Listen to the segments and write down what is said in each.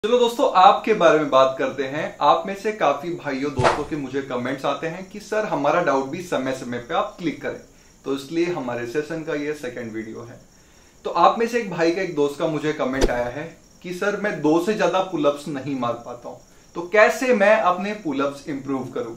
चलो दोस्तों, आपके बारे में बात करते हैं। आप में से काफी भाइयों दोस्तों के मुझे कमेंट्स आते हैं कि सर हमारा डाउट भी समय समय पे आप क्लिक करें, तो इसलिए हमारे सेशन का ये सेकंड वीडियो है। तो आप में से एक भाई का एक दोस्त का मुझे कमेंट आया है कि सर मैं 2 से ज्यादा पुलअप्स नहीं मार पाता हूं, तो कैसे मैं अपने पुलअप्स इंप्रूव करूं।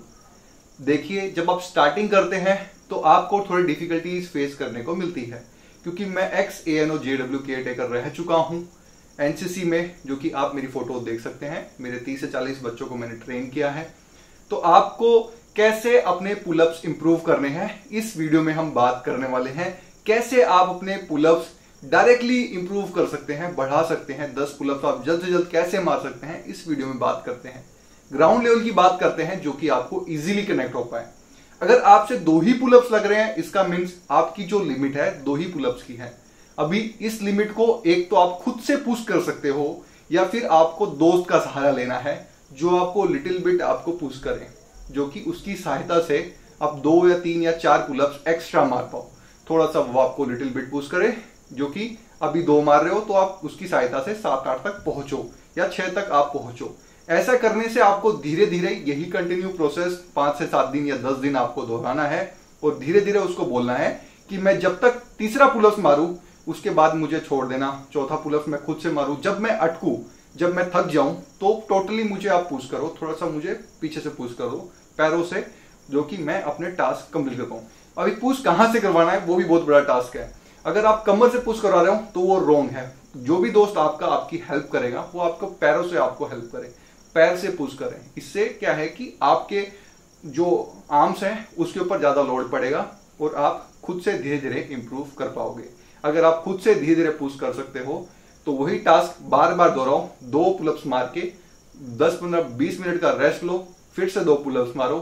देखिए, जब आप स्टार्टिंग करते हैं तो आपको थोड़ी डिफिकल्टीज फेस करने को मिलती है, क्योंकि मैं ex-ANO-JW केयरटेकर रह चुका हूं एनसीसी में, जो कि आप मेरी फोटो देख सकते हैं। मेरे 30 से 40 बच्चों को मैंने ट्रेन किया है। तो आपको कैसे अपने पुलअप्स इंप्रूव करने हैं, इस वीडियो में हम बात करने वाले हैं। कैसे आप अपने पुलअप्स डायरेक्टली इंप्रूव कर सकते हैं, बढ़ा सकते हैं। 10 पुलअप्स आप जल्द से जल्द कैसे मार सकते हैं, इस वीडियो में बात करते हैं। ग्राउंड लेवल की बात करते हैं, जो कि आपको इजीली कनेक्ट हो पाए। अगर आपसे 2 ही पुलअप्स लग रहे हैं, इसका मीन्स आपकी जो लिमिट है 2 ही पुलअप्स की है। अभी इस लिमिट को एक तो आप खुद से पुश कर सकते हो, या फिर आपको दोस्त का सहारा लेना है जो आपको लिटिल बिट आपको पुश करे, जो कि उसकी सहायता से आप 2 या 3 या 4 पुलअप्स एक्स्ट्रा मार पाओ। थोड़ा सा वो आपको लिटिल बिट पुश करे, जो कि अभी 2 मार रहे हो तो आप उसकी सहायता से 7-8 तक पहुंचो या 6 तक आप पहुंचो। ऐसा करने से आपको धीरे धीरे यही कंटिन्यू प्रोसेस 5 से 7 दिन या 10 दिन आपको दोहराना है, और धीरे धीरे उसको बोलना है कि मैं जब तक तीसरा पुलअप्स मारूं उसके बाद मुझे छोड़ देना, चौथा पुलअप्स मैं खुद से मारूं। जब मैं अटकूं, जब मैं थक जाऊं, तो टोटली मुझे आप पुश करो, थोड़ा सा मुझे पीछे से पुश करो पैरों से, जो कि मैं अपने टास्क कंप्लीट कर पाऊं। अभी पुश कहां से करवाना है वो भी बहुत बड़ा टास्क है। अगर आप कमर से पुश करवा रहे हो तो वो रॉन्ग है। जो भी दोस्त आपकी हेल्प करेगा वो आपको पैरों से आपको हेल्प करे, पैर से पुश करें। इससे क्या है कि आपके जो आर्म्स हैं उसके ऊपर ज्यादा लोड पड़ेगा और आप खुद से धीरे धीरे इंप्रूव कर पाओगे। अगर आप खुद से धीरे धीरे पुश कर सकते हो तो वही टास्क बार बार दोहराओ। 2 पुलअप्स मार के 10-15-20 मिनट का रेस्ट लो, फिर से 2 पुलअप्स मारो,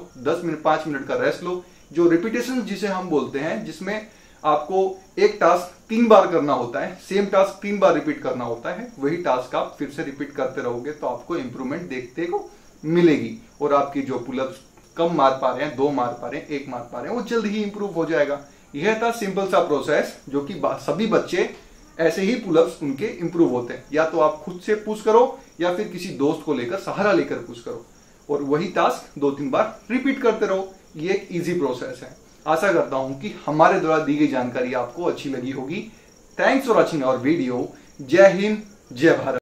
5 मिनट का रेस्ट लो। जो रिपीटेशन जिसे हम बोलते हैं, जिसमें आपको एक टास्क 3 बार करना होता है, सेम टास्क 3 बार रिपीट करना होता है, वही टास्क आप फिर से रिपीट करते रहोगे तो आपको इंप्रूवमेंट देखने को मिलेगी। और आपकी जो पुलअप्स कम मार पा रहे हैं, 2 मार पा रहे हैं, 1 मार पा रहे हैं, वो जल्द ही इंप्रूव हो जाएगा। यह था सिंपल सा प्रोसेस, जो कि सभी बच्चे ऐसे ही पुलअप्स उनके इंप्रूव होते हैं। या तो आप खुद से पुश करो या फिर किसी दोस्त को लेकर सहारा लेकर पुश करो, और वही टास्क 2-3 बार रिपीट करते रहो। ये एक इजी प्रोसेस है। आशा करता हूं कि हमारे द्वारा दी गई जानकारी आपको अच्छी लगी होगी। Thanks for watching our video. जय हिंद, जय भारत।